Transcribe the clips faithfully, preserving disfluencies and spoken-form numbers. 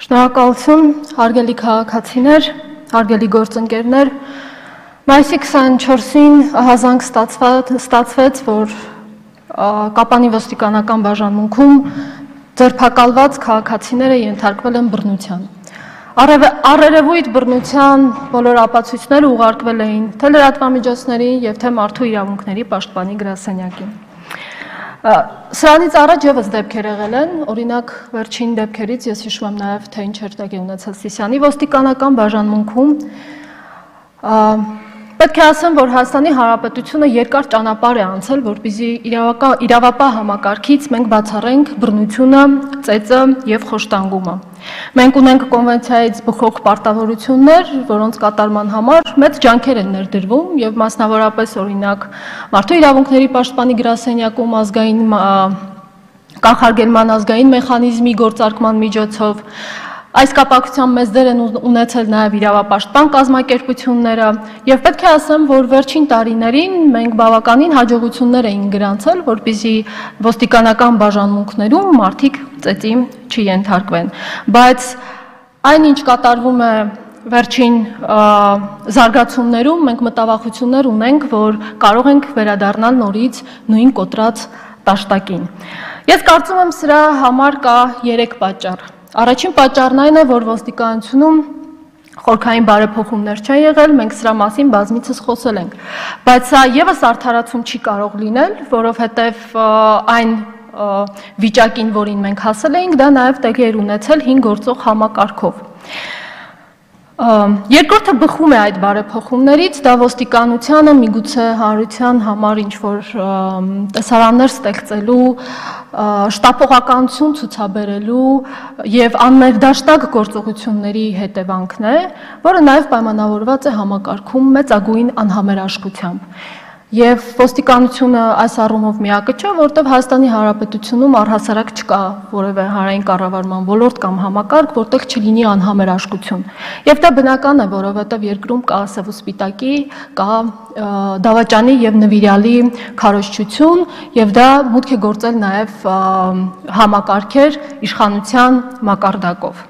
Շնորհակալություն, հարգելի քաղաքացիներ, հարգելի գործընկերներ, մայիսի քսանչորսին ահազանգ ստացվեց, որ Կապանի ոստիկանական բաժանմունքում ձերբակալված քաղաքացիները ենթարկվել են բռնության։ Առերևույթ բռնության բոլոր ապացույցները ուղարկվել էին թե լրատվամիջոցների և թե մարդու իրավունքների պաշտպանի գրասենյակին։ Սրանից առաջ ևս դեպքեր եղել են, օրինակ վերջին դեպքերից ես հիշում եմ նաև թե ինչ էր տեղի ունեցել Սիսիանի ոստիկանական բաժանմունքում։ Պետք է ասեմ, որ Հայաստանի Հանրապետությունը երկար ճանապարհ է անցել, որպեսզի իրավապահ համակարգից մենք բացառենք բռնությունը, ծեծը և խոշտանգումը։ Մենք ունենք կոնվենցիայից բխող պարտավորություններ, որոնց կատարման համար մեծ ջանքեր են ներդրվում և մասնավորապես օրինակ մարդու իրավունքների պաշտպանի գրասենյակում ազգային կանխարգելման ազգային մեխանիզմի գործարկման միջոցով, այս կապակցությամբ մեծ դեր են ունեցել նաև իրավապաշտպան կազմակերպությունները և պետք է ասեմ, որ վերջին տարիներին մենք բավականին հաջողություններ էին գրանցել, որպեսզի ոստիկանական բաժանմունքներում մարդիկ ծեծի չենթարկվեն, բայց այն ինչ կատարվում է վերջին զարգացումներում մենք մտավախություններ ունենք, որ կարող ենք վերադառնալ նորից նույն կոտրած տաշտակին։ Ես կարծում եմ սրա համար կա երեք պատճառ։ Առաջին պատճառն այն է, որ ոստիկանությունում խորքային բարեփոխումներ չեն եղել, մենք սրա մասին բազմիցս խոսել ենք, բայց սա ևս արդարացում չի կարող լինել, որովհետև այն վիճակին, որին մենք հասել էինք, դա նաև տեղի էր ունեցել հին գործող համակարգով։ Երկրորդը բխում է այդ բարեփոխումներից, դա ոստիկանությանը միգուցե հանրության համար ինչ-որ տեսարաններ ստեղծելու, շտապողականություն ցուցաբերելու և աններդաշնակ գործողությունների հետևանքն է, որը նաև պայմանավորված է համակարգում մեծագույն անհամերաշխությամբ։ Եվ ոստիկանությունը այս առումով միակը չէ, որտեղ Հայաստանի Հանրապետությունում առհասարակ չկա որևէ հանրային կառավարման ոլորտ կամ համակարգ, որտեղ չլինի անհամերաշխություն։ Եվ դա բնական է, որովհետև երկրում կա սև ու սպիտակի, կա դավաճանի և նվիրյալի քարոզչություն, և դա մուտք է գործել նաև համակարգեր իշխանության մակարդակով։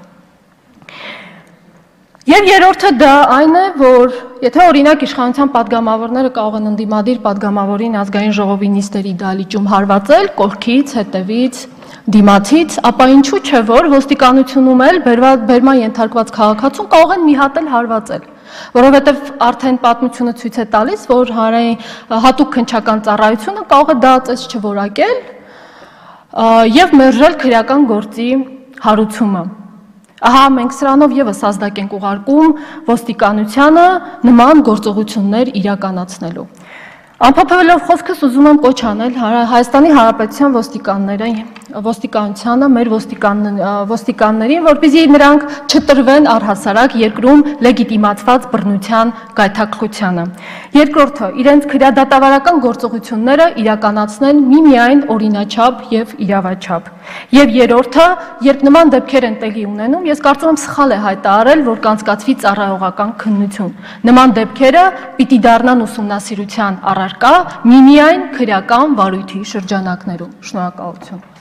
Եվ երրորդը դա այն է, որ եթե օրինակ իշխանության պատգամավորները կարող են ընդդիմադիր պատգամավորին ազգային ժողովի նիստերի դահլիճում հարվածել, կողքից, հետևից, դիմացից, ապա ինչու չէ, որ ոստիկանությունում էլ բերման ենթարկված քաղաքացուն կարող են մի հատ էլ հարվածել, որովհետև արդեն պատմությունը ցույց է տալիս, որ հատուկ քննչական ծառայությունը կարող է դա ծես չորակել և մերժել քրեական գործի հարուցումը։ Ահա մենք սրանով ևս ազդակ ենք ուղարկում ոստիկանությանը նման գործողություններ իրականացնելու։ Ամփոփելով խոսքս ուզում եմ կոչ անել Հայաստանի Հանրապետության ոստիկանությանը, մեր ոստիկաններին, որպեսզի նրանք չտրվեն առհասարակ երկրում լեգիտիմացված բռնության գայթակղությանը։ Երկրորդը, իրենց քրեադատավարական գործողությունները իրականացնեն միմիայն օրինաչափ և իրավաչափ։ Եվ երրորդը, երբ նման դեպքեր են տեղի ունենում, ես կարծում եմ սխալ է հայտարարել, որ կանցկացվի ծառայողական քննություն։ Նման դեպքերը պիտի դառնան ուսումնասիրության առարկա միմիայն քրեական վարույթի շրջանակներում։ Շնորհակալություն։